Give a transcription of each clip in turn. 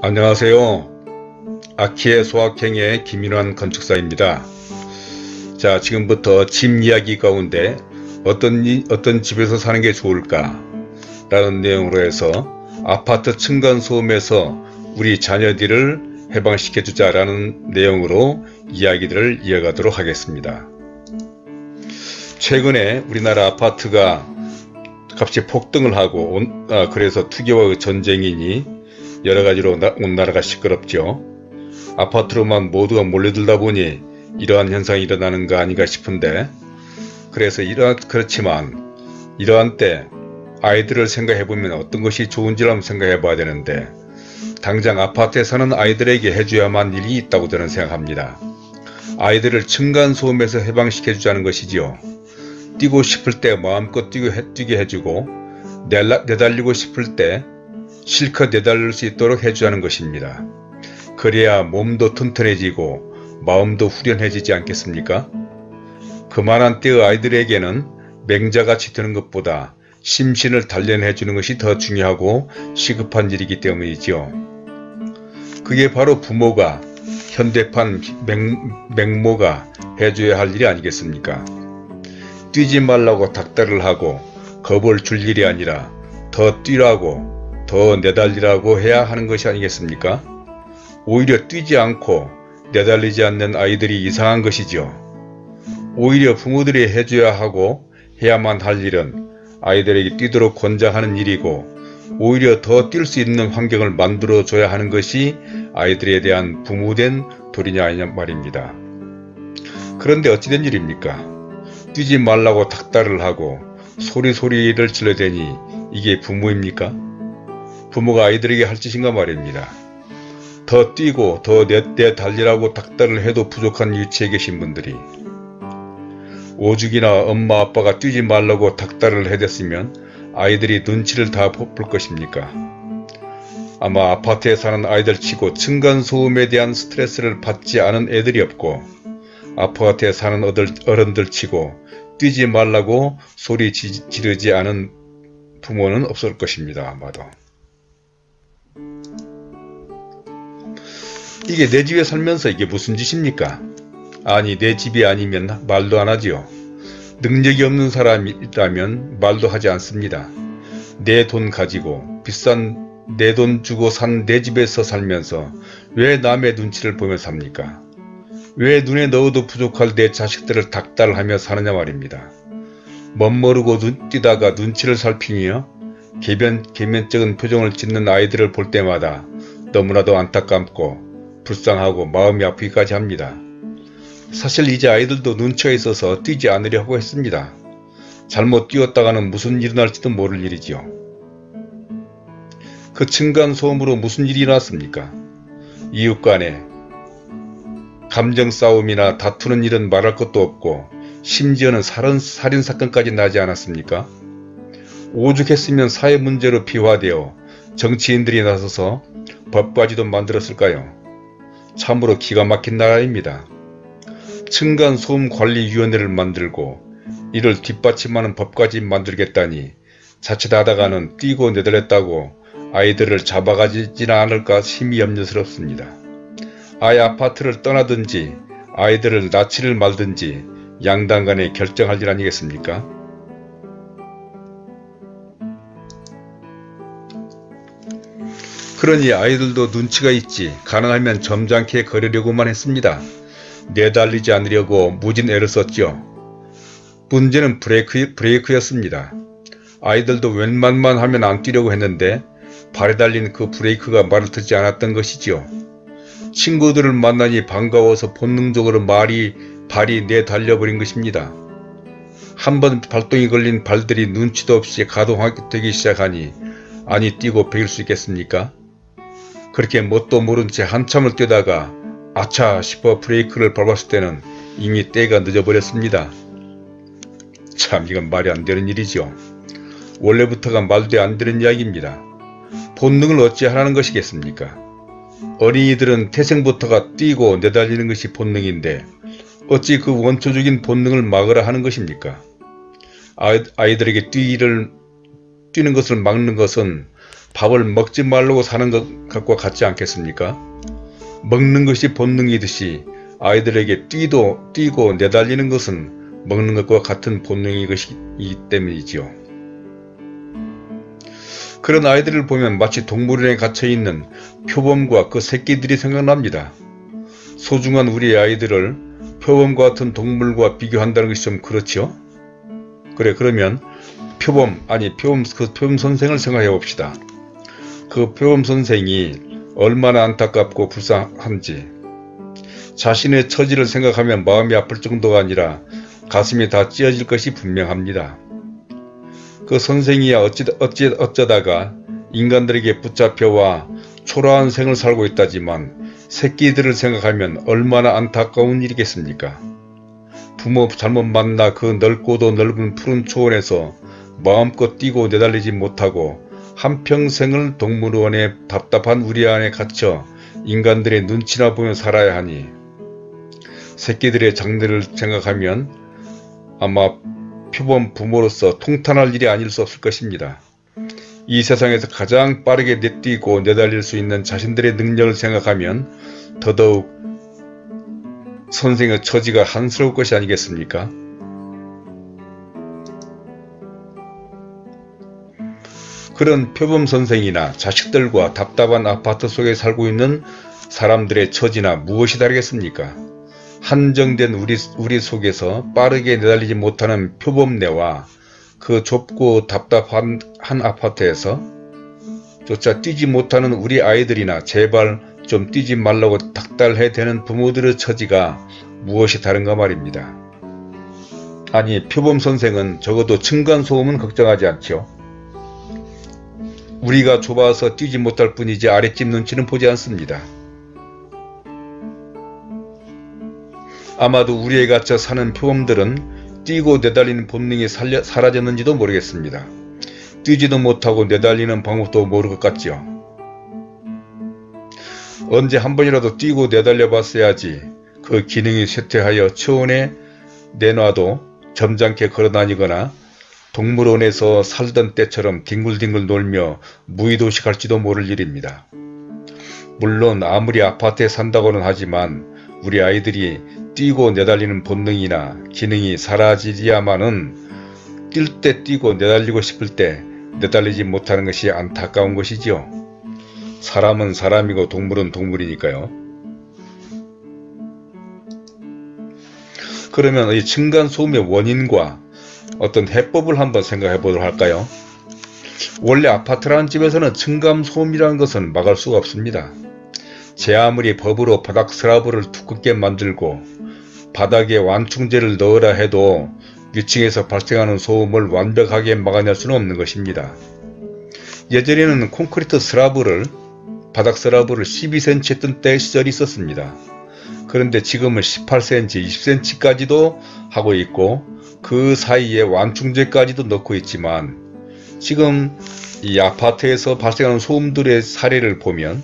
안녕하세요. 아키의 소확행의 김인환 건축사입니다. 자, 지금부터 집 이야기 가운데 어떤 집에서 사는 게 좋을까 라는 내용으로 해서 아파트 층간소음에서 우리 자녀들을 해방시켜 주자 라는 내용으로 이야기들을 이어가도록 하겠습니다. 최근에 우리나라 아파트가 값이 폭등을 하고 그래서 투기와 전쟁이니 여러가지로 온 나라가 시끄럽죠. 아파트로만 모두가 몰려들다 보니 이러한 현상이 일어나는 거 아닌가 싶은데, 그래서 그렇지만 이러한 때 아이들을 생각해보면 어떤 것이 좋은지를 한번 생각해 봐야 되는데, 당장 아파트에 사는 아이들에게 해줘야만 일이 있다고 저는 생각합니다. 아이들을 층간소음에서 해방시켜 주자는 것이지요. 뛰고 싶을 때 마음껏 뛰게 해주고, 내달리고 싶을 때 실컷 내달릴 수 있도록 해주자는 것입니다. 그래야 몸도 튼튼해지고 마음도 후련해지지 않겠습니까? 그만한 때의 아이들에게는 맹자같이 되는 것보다 심신을 단련해 주는 것이 더 중요하고 시급한 일이기 때문이지요. 그게 바로 부모가, 현대판 맹모가 해줘야 할 일이 아니겠습니까? 뛰지 말라고 닥달을 하고 겁을 줄 일이 아니라 더 뛰라고, 더 내달리라고 해야 하는 것이 아니겠습니까? 오히려 뛰지 않고 내달리지 않는 아이들이 이상한 것이죠. 오히려 부모들이 해줘야 하고 해야만 할 일은 아이들에게 뛰도록 권장하는 일이고, 오히려 더 뛸 수 있는 환경을 만들어줘야 하는 것이 아이들에 대한 부모된 도리냐 아니냐 말입니다. 그런데 어찌된 일입니까? 뛰지 말라고 닥달을 하고 소리를 질러대니 이게 부모입니까? 부모가 아이들에게 할 짓인가 말입니다. 더 뛰고 더 내달리라고 닥달을 해도 부족한 위치에 계신 분들이, 오죽이나 엄마 아빠가 뛰지 말라고 닥달을 해댔으면 아이들이 눈치를 다 볼 것입니까? 아마 아파트에 사는 아이들 치고 층간소음에 대한 스트레스를 받지 않은 애들이 없고, 아파트에 사는 어른들 치고 뛰지 말라고 소리 지르지 않은 부모는 없을 것입니다. 아마도. 이게 내 집에 살면서 이게 무슨 짓입니까? 아니, 내 집이 아니면 말도 안 하지요. 능력이 없는 사람이라면 말도 하지 않습니다. 내 돈 가지고 비싼 내 돈 주고 산 내 집에서 살면서 왜 남의 눈치를 보며 삽니까? 왜 눈에 넣어도 부족할 내 자식들을 닥달하며 사느냐 말입니다. 멋모르고 뛰다가 눈치를 살피며 개면적인 표정을 짓는 아이들을 볼 때마다 너무나도 안타깝고 불쌍하고 마음이 아프기까지 합니다. 사실 이제 아이들도 눈치가 있어서 뛰지 않으려고 했습니다. 잘못 뛰었다가는 무슨 일이 날지도 모를 일이지요. 그 층간소음으로 무슨 일이 일어났습니까? 이웃 간에 감정 싸움이나 다투는 일은 말할 것도 없고, 심지어는 살인사건까지 나지 않았습니까? 오죽했으면 사회 문제로 비화되어 정치인들이 나서서 법까지도 만들었을까요? 참으로 기가 막힌 나라입니다. 층간소음관리위원회를 만들고 이를 뒷받침하는 법까지 만들겠다니, 자칫하다가는 뛰고 내달렸다고 아이들을 잡아가지지는 않을까 심히 염려스럽습니다. 아예 아파트를 떠나든지 아이들을 낳지를 말든지 양당 간에 결정할 일 아니겠습니까? 그러니 아이들도 눈치가 있지 가능하면 점잖게 거리려고만 했습니다. 내달리지 않으려고 무진 애를 썼죠. 문제는 브레이크였습니다. 아이들도 웬만만 하면 안 뛰려고 했는데 발에 달린 그 브레이크가 말을 듣지 않았던 것이지요. 친구들을 만나니 반가워서 본능적으로 발이 내달려버린 것입니다. 한번 발동이 걸린 발들이 눈치도 없이 가동되기 시작하니 아니 뛰고 베길 수 있겠습니까? 그렇게 뭣도 모른 채 한참을 뛰다가 아차 싶어 브레이크를 밟았을 때는 이미 때가 늦어버렸습니다. 참, 이건 말이 안 되는 일이죠. 원래부터가 말도 안 되는 이야기입니다. 본능을 어찌 하라는 것이겠습니까? 어린이들은 태생부터가 뛰고 내달리는 것이 본능인데 어찌 그 원초적인 본능을 막으라 하는 것입니까? 아이들에게 뛰는 것을 막는 것은 밥을 먹지 말라고 사는 것과 같지 않겠습니까? 먹는 것이 본능이듯이 아이들에게 뛰고 내달리는 것은 먹는 것과 같은 본능이기 때문이지요. 그런 아이들을 보면 마치 동물원에 갇혀있는 표범과 그 새끼들이 생각납니다. 소중한 우리의 아이들을 표범과 같은 동물과 비교한다는 것이 좀 그렇죠? 그러면 표범 선생을 생각해 봅시다. 그 표범 선생이 얼마나 안타깝고 불쌍한지, 자신의 처지를 생각하면 마음이 아플 정도가 아니라 가슴이 다 찢어질 것이 분명합니다. 그 선생이야 어쩌다가 인간들에게 붙잡혀와 초라한 생을 살고 있다지만 새끼들을 생각하면 얼마나 안타까운 일이겠습니까? 부모 잘못 만나 그 넓고도 넓은 푸른 초원에서 마음껏 뛰고 내달리지 못하고 한평생을 동물원에 답답한 우리 안에 갇혀 인간들의 눈치나 보며 살아야 하니 새끼들의 장래를 생각하면 아마 표범 부모로서 통탄할 일이 아닐 수 없을 것입니다. 이 세상에서 가장 빠르게 뛰고 내달릴 수 있는 자신들의 능력을 생각하면 더더욱 선생의 처지가 한스러울 것이 아니겠습니까? 그런 표범 선생이나 자식들과 답답한 아파트 속에 살고 있는 사람들의 처지나 무엇이 다르겠습니까? 한정된 우리 속에서 빠르게 내달리지 못하는 표범네와 그 좁고 답답한 한 아파트에서 조차 뛰지 못하는 우리 아이들이나 제발 좀 뛰지 말라고 닥달해대는 부모들의 처지가 무엇이 다른가 말입니다. 아니, 표범 선생은 적어도 층간소음은 걱정하지 않죠. 우리가 좁아서 뛰지 못할 뿐이지 아랫집 눈치는 보지 않습니다. 아마도 우리에 갇혀 사는 표범들은 뛰고 내달리는 본능이 사라졌는지도 모르겠습니다. 뛰지도 못하고 내달리는 방법도 모를 것 같지요. 언제 한 번이라도 뛰고 내달려 봤어야지 그 기능이 쇠퇴하여 초원에 내놔도 점잖게 걸어다니거나 동물원에서 살던 때처럼 뒹굴뒹굴 놀며 무의도식할지도 모를 일입니다. 물론 아무리 아파트에 산다고는 하지만 우리 아이들이 뛰고 내달리는 본능이나 기능이 사라지야만은 뛸 때 뛰고 내달리고 싶을 때 내달리지 못하는 것이 안타까운 것이지요. 사람은 사람이고 동물은 동물이니까요. 그러면 이 층간소음의 원인과 어떤 해법을 한번 생각해 보도록 할까요? 원래 아파트라는 집에서는 층간소음이라는 것은 막을 수가 없습니다. 제 아무리 법으로 바닥 스라브를 두껍게 만들고 바닥에 완충제를 넣으라 해도 위층에서 발생하는 소음을 완벽하게 막아낼 수는 없는 것입니다. 예전에는 콘크리트 스라브를 바닥 스라브를 12cm 했던 때 시절이 있었습니다. 그런데 지금은 18cm, 20cm까지도 하고 있고 그 사이에 완충제까지도 넣고 있지만 지금 이 아파트에서 발생하는 소음들의 사례를 보면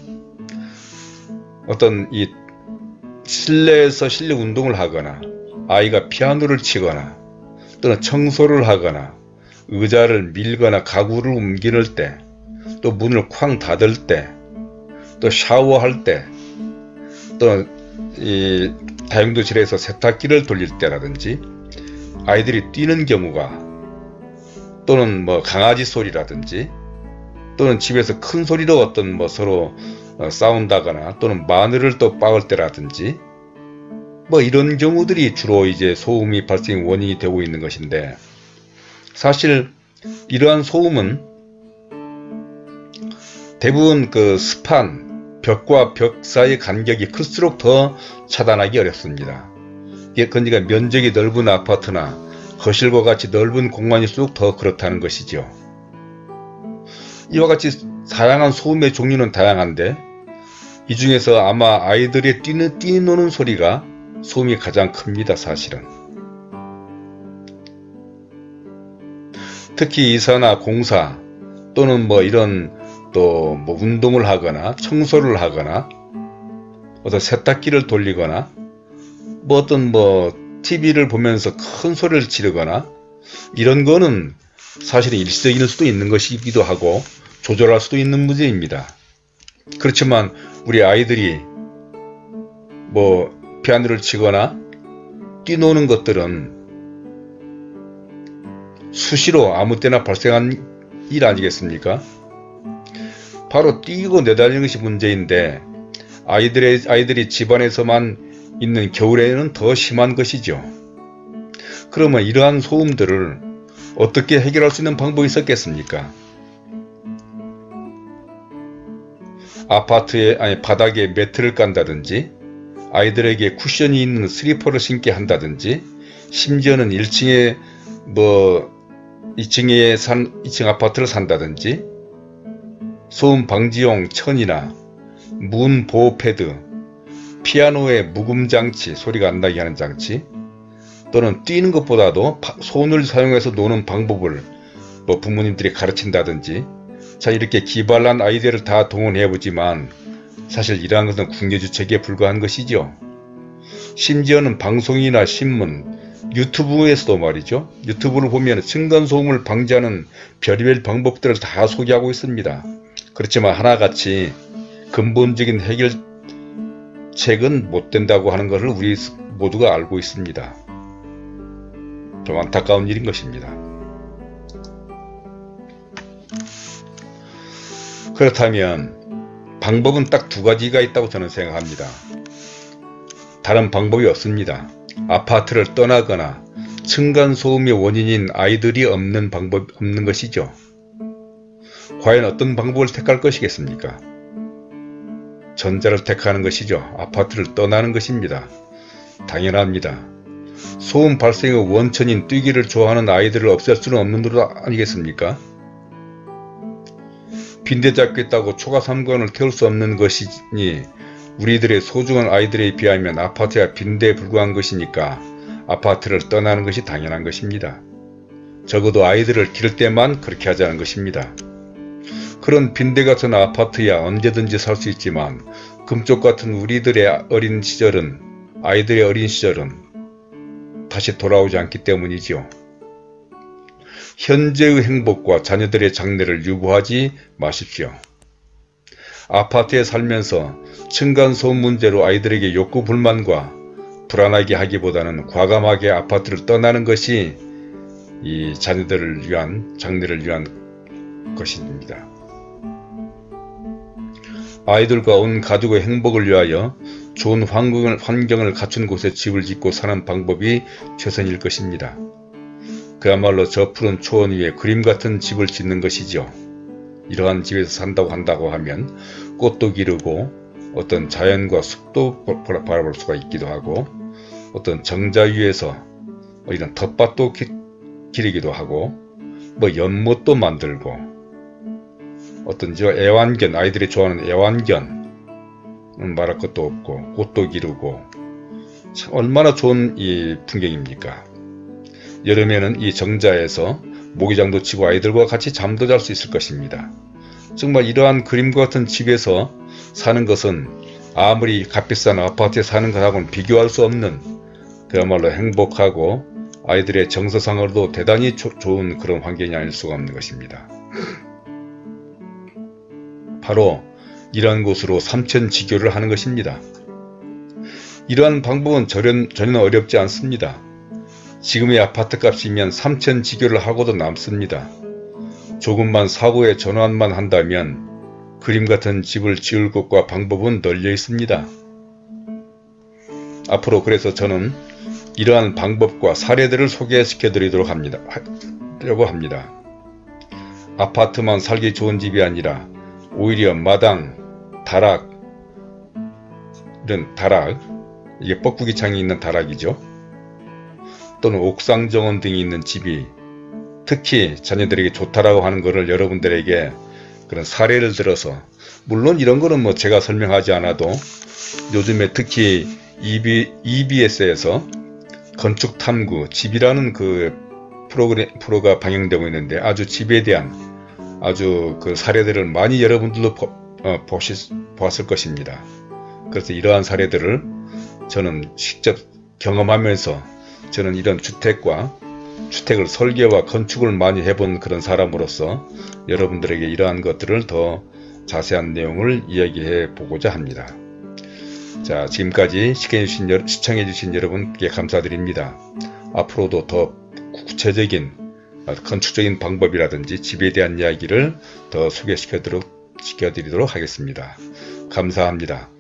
어떤 이 실내에서 실내 운동을 하거나 아이가 피아노를 치거나 또는 청소를 하거나 의자를 밀거나 가구를 옮기는 때 또 문을 쾅 닫을 때 또 샤워할 때 또 이 다용도실에서 세탁기를 돌릴 때라든지 아이들이 뛰는 경우가 또는 뭐 강아지 소리라든지 또는 집에서 큰 소리로 어떤 뭐 서로 싸운다거나 또는 마늘을 또 빻을 때라든지 뭐 이런 경우들이 주로 이제 소음이 발생 원인이 되고 있는 것인데, 사실 이러한 소음은 대부분 그 습한 벽과 벽 사이의 간격이 클수록 더 차단하기 어렵습니다. 그러니까 면적이 넓은 아파트나 거실과 같이 넓은 공간일수록 더 그렇다는 것이죠. 이와 같이 다양한 소음의 종류는 다양한데 이 중에서 아마 아이들의 뛰노는 소리가 소음이 가장 큽니다. 사실은. 특히 이사나 공사 또는 뭐 이런 또 뭐 운동을 하거나 청소를 하거나 어떤 세탁기를 돌리거나 뭐 어떤 뭐 TV를 보면서 큰 소리를 지르거나 이런 거는 사실은 일시적일 수도 있는 것이기도 하고 조절할 수도 있는 문제입니다. 그렇지만 우리 아이들이 뭐 피아노를 치거나 뛰노는 것들은 수시로 아무 때나 발생한 일 아니겠습니까? 바로 뛰고 내달리는 것이 문제인데 아이들이 집안에서만 있는 겨울에는 더 심한 것이죠. 그러면 이러한 소음들을 어떻게 해결할 수 있는 방법이 있었겠습니까? 아파트의 바닥에 매트를 깐다든지 아이들에게 쿠션이 있는 슬리퍼를 신게 한다든지 심지어는 1층에 2층 아파트를 산다든지 소음 방지용 천이나 문 보호 패드, 피아노의 묵음 장치, 소리가 안 나게 하는 장치, 또는 뛰는 것보다도 손을 사용해서 노는 방법을 부모님들이 가르친다든지, 자, 이렇게 기발한 아이디어를 다 동원해보지만 사실 이러한 것은 국내주책에 불과한 것이죠. 심지어는 방송이나 신문, 유튜브에서도 말이죠. 유튜브를 보면 층간소음을 방지하는 별의별 방법들을 다 소개하고 있습니다. 그렇지만 하나같이 근본적인 해결책은 못 된다고 하는 것을 우리 모두가 알고 있습니다. 좀 안타까운 일인 것입니다. 그렇다면 방법은 딱 두 가지가 있다고 저는 생각합니다. 다른 방법이 없습니다. 아파트를 떠나거나 층간소음의 원인인 아이들이 없는 것이죠. 과연 어떤 방법을 택할 것이겠습니까? 전자를 택하는 것이죠. 아파트를 떠나는 것입니다. 당연합니다. 소음 발생의 원천인 뛰기를 좋아하는 아이들을 없앨 수는 없는 노릇 아니겠습니까? 빈대 잡겠다고 초가 3관을 태울 수 없는 것이니 우리들의 소중한 아이들에 비하면 아파트가 빈대에 불과한 것이니까 아파트를 떠나는 것이 당연한 것입니다. 적어도 아이들을 기를 때만 그렇게 하자는 것입니다. 그런 빈대 같은 아파트야 언제든지 살 수 있지만 금쪽 같은 우리들의 어린 시절은, 아이들의 어린 시절은 다시 돌아오지 않기 때문이지요. 현재의 행복과 자녀들의 장래를 유보하지 마십시오. 아파트에 살면서 층간소음 문제로 아이들에게 욕구 불만과 불안하게 하기보다는 과감하게 아파트를 떠나는 것이 이 자녀들을 위한, 장래를 위한 것입니다. 아이들과 온 가족의 행복을 위하여 좋은 환경을 갖춘 곳에 집을 짓고 사는 방법이 최선일 것입니다. 그야말로 저 푸른 초원 위에 그림 같은 집을 짓는 것이죠. 이러한 집에서 산다고 하면 꽃도 기르고 어떤 자연과 숲도 바라볼 수가 있기도 하고 어떤 정자 위에서 이런 텃밭도 기르기도 하고 연못도 만들고 어떤 애완견, 아이들이 좋아하는 애완견 말할 것도 없고 꽃도 기르고 참 얼마나 좋은 이 풍경입니까? 여름에는 이 정자에서 모기장도 치고 아이들과 같이 잠도 잘 수 있을 것입니다. 정말 이러한 그림과 같은 집에서 사는 것은 아무리 값비싼 아파트에 사는 것하고는 비교할 수 없는 그야말로 행복하고 아이들의 정서상으로도 대단히 좋은 그런 환경이 아닐 수가 없는 것입니다. 바로 이러한 곳으로 삼천지교를 하는 것입니다. 이러한 방법은 전혀 어렵지 않습니다. 지금의 아파트 값이면 삼천지교를 하고도 남습니다. 조금만 사고에 전환만 한다면 그림 같은 집을 지을 곳과 방법은 널려 있습니다. 앞으로 그래서 저는 이러한 방법과 사례들을 소개시켜 드리도록 합니다. 아파트만 살기 좋은 집이 아니라 오히려 마당, 다락, 이런 다락, 이게 뻐꾸기 창이 있는 다락이죠. 또는 옥상 정원 등이 있는 집이 특히 자녀들에게 좋다라고 하는 것을 여러분들에게 그런 사례를 들어서, 물론 이런 거는 제가 설명하지 않아도 요즘에 특히 EBS에서 건축탐구, 집이라는 그 프로가 방영되고 있는데 아주 집에 대한 아주 그 사례들을 많이 여러분들도 보았을 것입니다. 그래서 이러한 사례들을 저는 직접 경험하면서 저는 이런 주택과 주택을 설계와 건축을 많이 해본 그런 사람으로서 여러분들에게 이러한 것들을 더 자세한 내용을 이야기해 보고자 합니다. 자, 지금까지 시청해주신 여러분께 감사드립니다. 앞으로도 더 구체적인 건축적인 방법이라든지 집에 대한 이야기를 더 소개시켜드리도록 하겠습니다. 감사합니다.